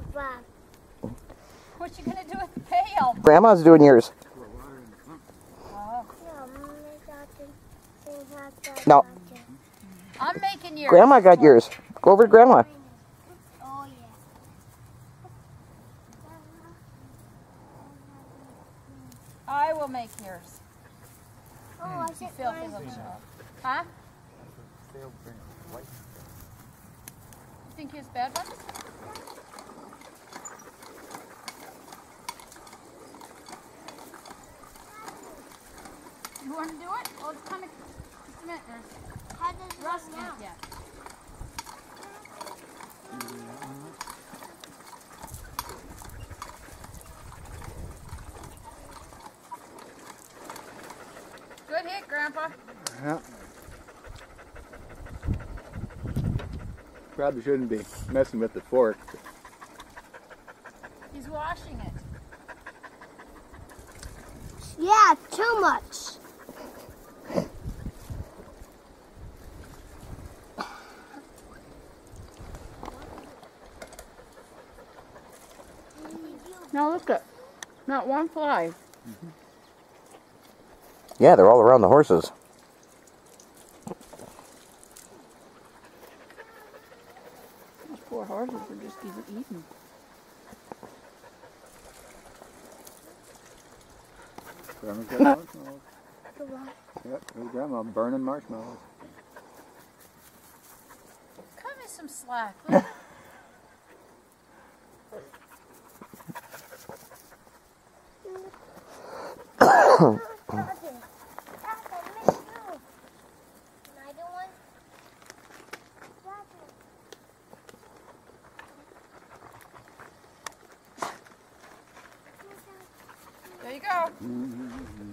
What you gonna do with the pail? Grandma's doing yours. Oh. No. I'm making yours. Grandma got yours. Go over to Grandma. Oh, yeah. I will make yours. Oh, I You said filthy little child. Huh? You think he has bad ones? You want to do it? Well, it's kind of, just a minute, How does there's rust in it yet. Good hit, Grandpa. Yeah. Probably shouldn't be messing with the fork. He's washing it. Yeah, too much. Now look at, not one fly. Yeah, they're all around the horses. Those poor horses are just eating. Grandma's got marshmallows. Yep, there's Grandma burning marshmallows. Cut me some slack. Look. There you go.